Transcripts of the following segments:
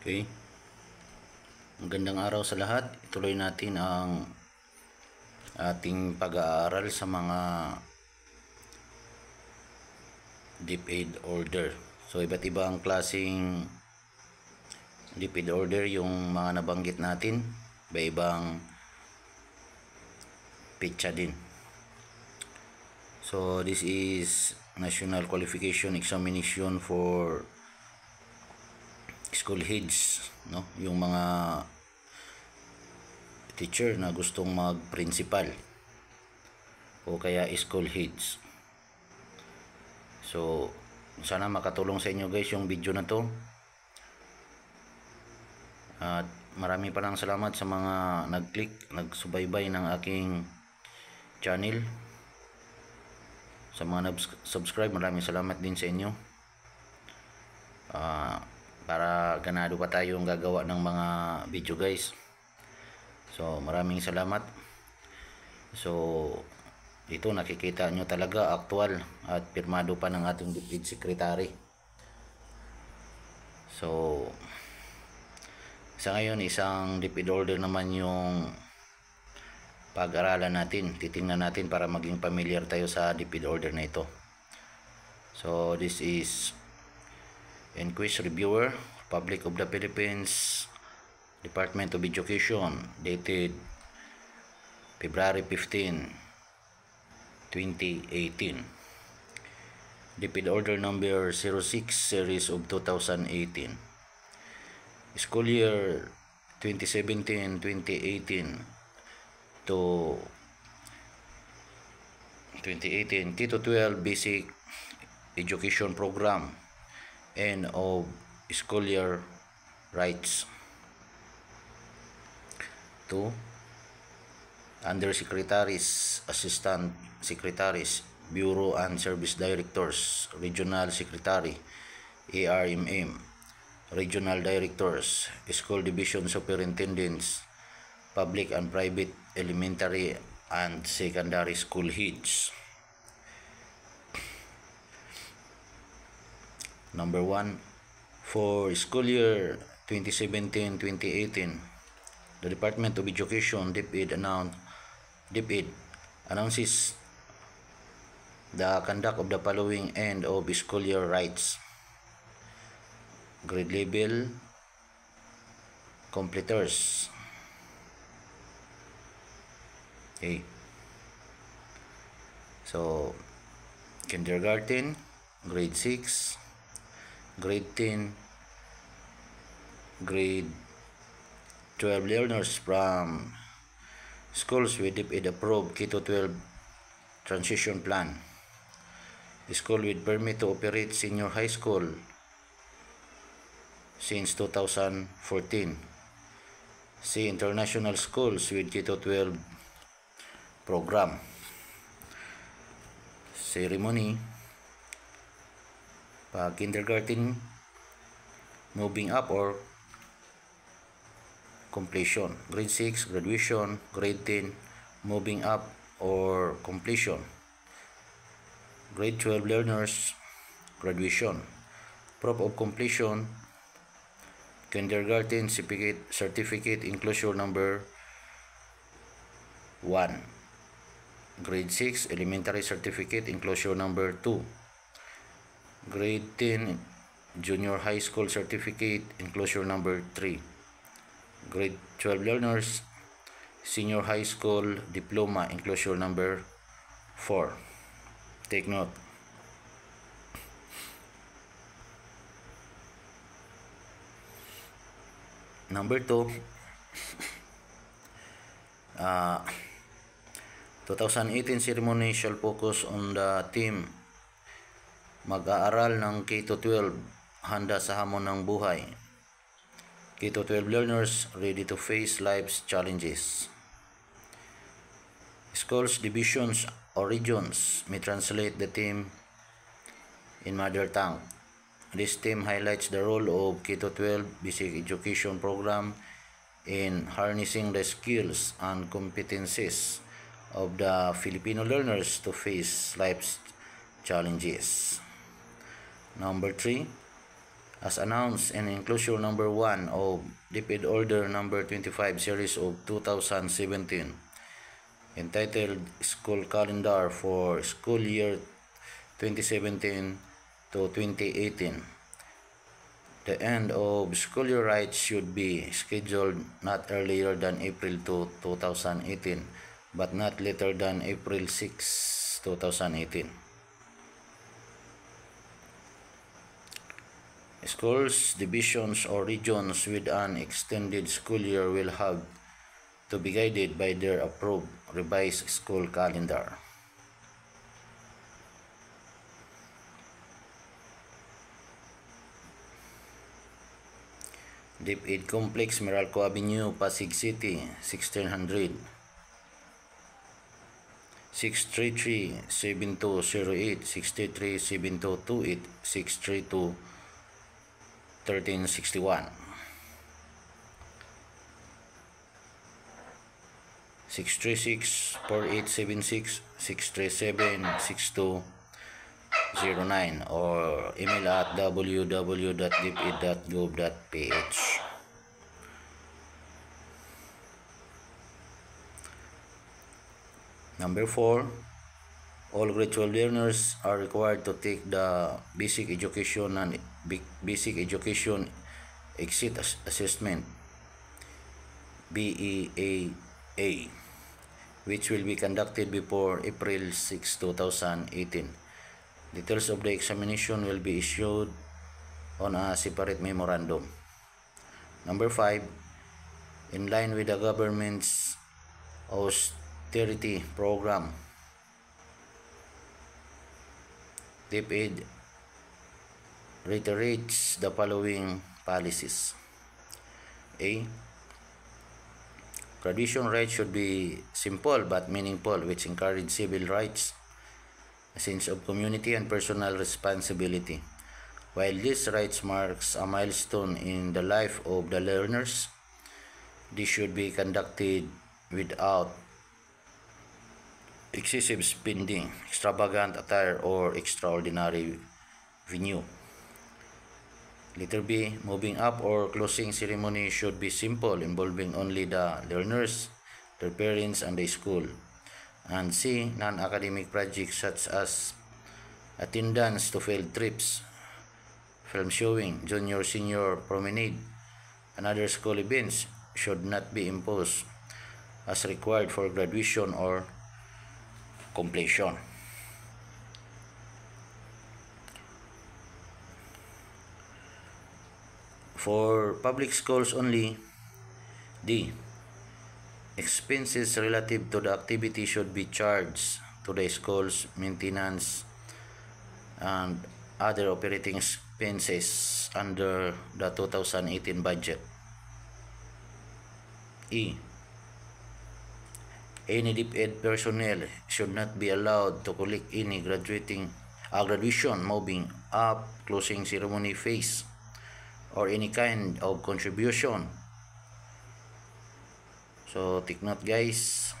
Okay. Magandang araw sa lahat. Ituloy natin ang ating pag-aaral sa mga DepEd order. So, iba't iba ang klaseng DepEd order yung mga nabanggit natin. Iba-ibang pitsa din. So, this is National Qualification Examination for school heads, no? Yung mga teacher na gustong mag-principal o kaya school heads. So, sana makatulong sa inyo guys yung video na to. At marami pa lang salamat sa mga nag-click, nagsubaybay ng aking channel. Sa mga subscribe, maraming salamat din sa inyo. Para ganado pa tayong gagawa ng mga video guys. So maraming salamat. So ito nakikita nyo talaga aktual at pirmado pa ng ating DepEd Secretary. So sa ngayon isang DepEd order naman yung pag-aralan natin. Titingnan natin para maging familiar tayo sa DepEd order na ito. So this is Inquest Reviewer, Republic of the Philippines, Department of Education, dated February 15, 2018. DepEd Order number 06 series of 2018. School year 2017-2018 to 2018 K-12 Basic Education Program and of school year rights to Undersecretaries, Assistant Secretaries, Bureau and Service Directors, Regional Secretary, ARMM, Regional Directors, School Division Superintendents, Public and Private Elementary and Secondary School Heads. Number 1, for school year 2017-2018, the Department of Education DepEd announces the conduct of the following end of school year rights: grade level completers. Okay. So kindergarten, grade 6, grade 10, grade 12 learners from schools with DepEd approved K-12 transition plan. School with permit to operate senior high school since 2014. See international schools with K-12 program. Ceremony. Kindergarten, moving up or completion. Grade 6, graduation. Grade 10, moving up or completion. Grade 12 learners, graduation. Proof of completion, kindergarten certificate enclosure number 1. Grade 6 elementary certificate enclosure number 2. Grade 10 junior high school certificate enclosure number 3. Grade 12 learners senior high school diploma enclosure number 4. Take note. Number 2, 2018 ceremony shall focus on the theme mag-aaral ng K-12 handa sa hamon ng buhay. K-12 learners ready to face life's challenges. Schools, divisions, or regions may translate the theme in mother tongue. This theme highlights the role of K-12 Basic Education Program in harnessing the skills and competencies of the Filipino learners to face life's challenges. Number 3, as announced in Enclosure Number 1 of DepEd Order Number 25 Series of 2017, entitled School Calendar for School Year 2017 to 2018. The end of school year rights should be scheduled not earlier than April 2, 2018, but not later than April 6, 2018. Schools, divisions, or regions with an extended school year will have to be guided by their approved revised school calendar. DepEd Complex, Meralco Avenue, Pasig City, 1600 633-7208, 633-7228, 632-1361, 636-4876, 637-6209, or email at www.deped.gov.ph. Number 4, all grade 12 learners are required to take the Basic Education and Basic Education Exit Assessment BEAA, which will be conducted before April 6, 2018. Details of the examination will be issued on a separate memorandum. Number 5, in line with the government's austerity program, DepEd reiterates the following policies. A. Graduation rights should be simple but meaningful, which encourage civil rights, a sense of community, and personal responsibility. While this rights marks a milestone in the life of the learners, this should be conducted without excessive spending, extravagant attire, or extraordinary venue. Letter B, moving up or closing ceremony should be simple, involving only the learners, their parents, and the school. And C, non-academic projects such as attendance to field trips, film showing, junior-senior promenade, and other school events should not be imposed as required for graduation or completion. For public schools only, D, expenses relative to the activity should be charged to the school's maintenance and other operating expenses under the 2018 budget. E, any DepEd personnel should not be allowed to collect any graduation, moving up, closing ceremony fees, or any kind of contribution. So take note, guys,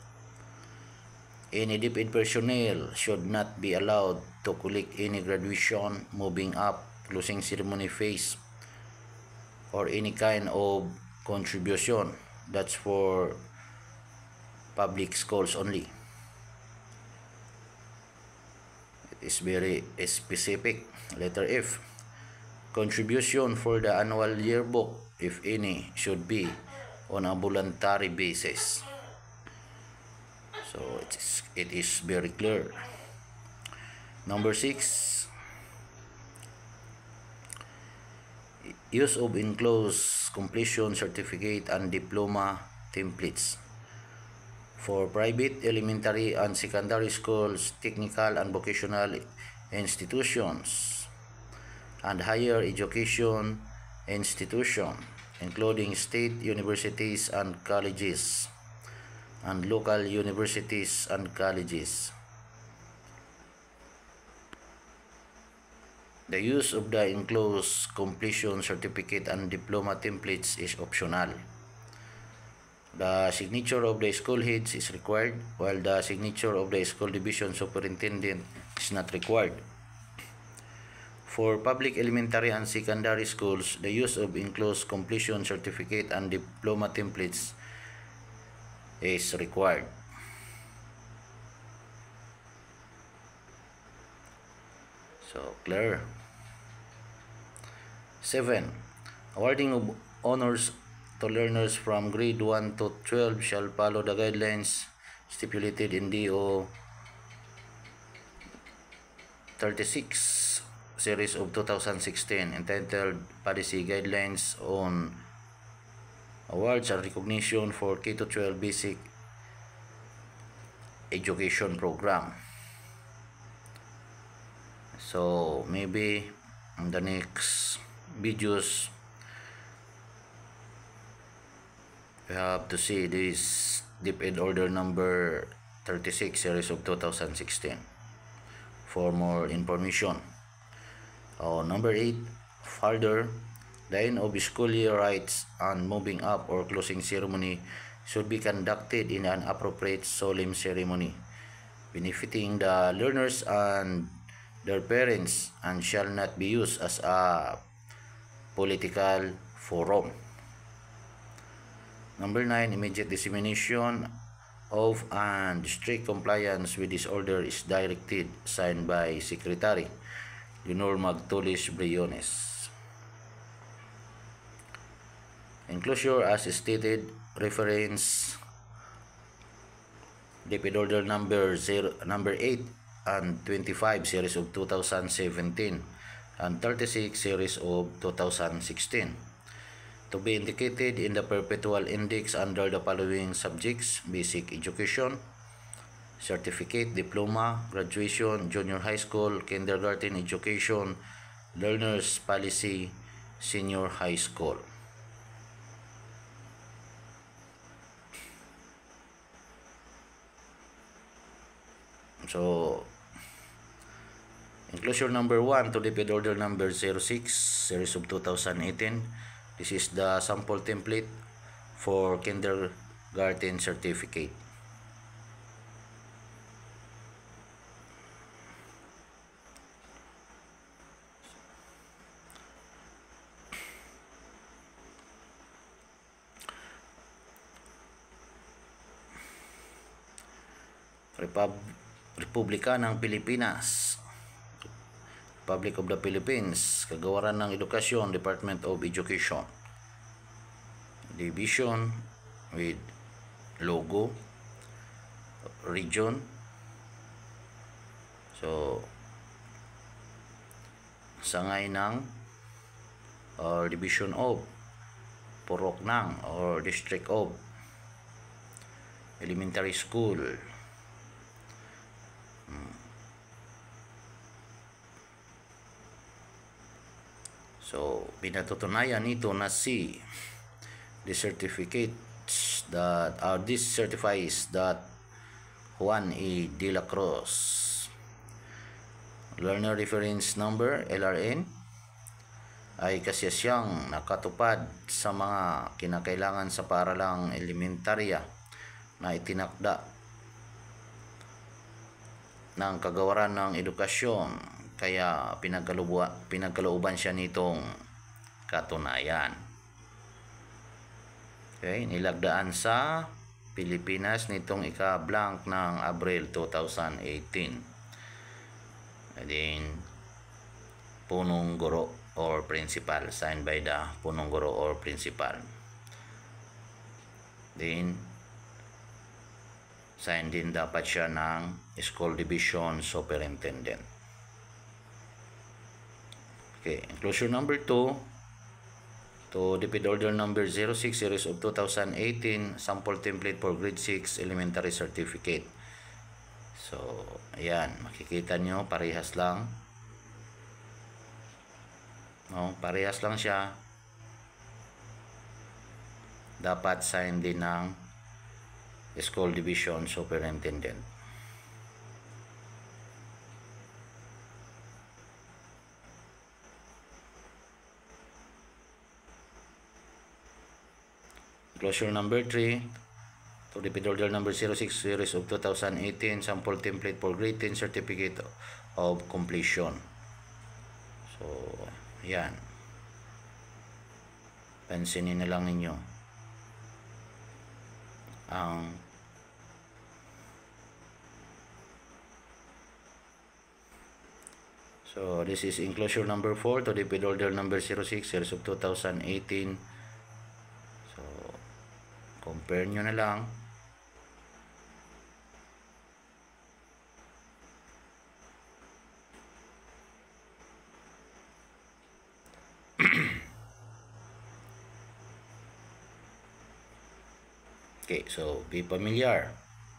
any DepEd personnel should not be allowed to collect any graduation, moving up, closing ceremony fees, or any kind of contribution. That's for public schools only. It is very specific. Letter F, contribution for the annual yearbook, if any, should be on a voluntary basis. So it is very clear. Number 6, use of enclosed completion certificate and diploma templates for private elementary and secondary schools, technical and vocational institutions, and higher education institutions, including state universities and colleges, and local universities and colleges. The use of the enclosed completion certificate and diploma templates is optional. The signature of the school heads is required, while the signature of the school division superintendent is not required. For public elementary and secondary schools, the use of enclosed completion certificate and diploma templates is required. So, clear. 7. Awarding of honors to learners from grade 1 to 12 shall follow the guidelines stipulated in DO 36 series of 2016 entitled Policy Guidelines on Awards and Recognition for K-12 Basic Education Program. So maybe in the next videos we have to see this DepEd Order number 36 series of 2016 for more information. Number 8, further, the end of school year rites and moving up or closing ceremony should be conducted in an appropriate solemn ceremony benefiting the learners and their parents and shall not be used as a political forum. Number 9, immediate dissemination of and strict compliance with this order is directed, signed by Secretary Leonor Magtulis Briones. Enclosure as stated, reference DepEd Order number 8 and 25 series of 2017 and 36 series of 2016 to be indicated in the perpetual index under the following subjects: basic education, certificate, diploma, graduation, junior high school, kindergarten education, learners policy, senior high school. So, enclosure number 1 to DepEd Order number 06 series of 2018. This is the sample template for kindergarten certificate. Republika ng Pilipinas, Republic of the Philippines, Kagawaran ng Edukasyon, Department of Education, division with logo, region. So sangay ng or division of, purok ng or district of, elementary school. So, pinatutunayan nito na the certificates that this certifies that Juan E. De La Cruz, Learner Reference Number, LRN, ay kasiyasyang nakatupad sa mga kinakailangan sa paaralang elementarya na itinakda ng Kagawaran ng Edukasyon, kaya pinagkalooban siya nitong katunayan. Okay, nilagdaan sa Pilipinas nitong ika-blank ng Abril 2018. And then, punong guro or principal, signed by the punong guro or principal. Then, signed din dapat siya ng School Division Superintendent. Okay, enclosure number 2 to DepEd Order number 06 series of 2018, sample template for grade 6 elementary certificate. So, ayan, makikita nyo, parehas lang. No, parehas lang siya. Dapat sign din ng School Division Superintendent. Enclosure number 3 to DepEd Order number 06 series of 2018, sample template for grade 10 certificate of completion. So, yan. Pansinin na lang ninyo ang so this is enclosure number 4 to DepEd order number 06 series of 2018. So compare nyo na lang. Okay, so be familiar.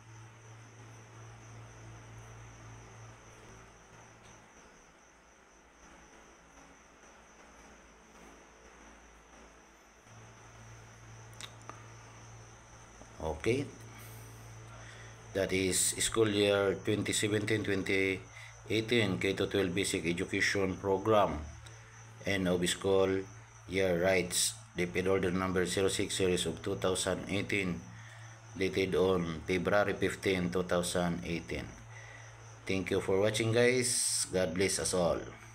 Okay, that is school year 2017-2018 K-12 Basic Education Program and of school year rights DepEd order number 06 series of 2018 dated on February 15, 2018. Thank you for watching, guys. God bless us all.